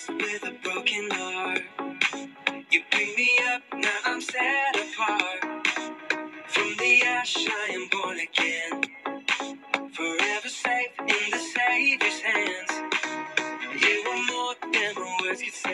with a broken heart. You pick me up, now I'm set apart. From the ash I am born again, forever safe in the Savior's hands. You are more than my words could say.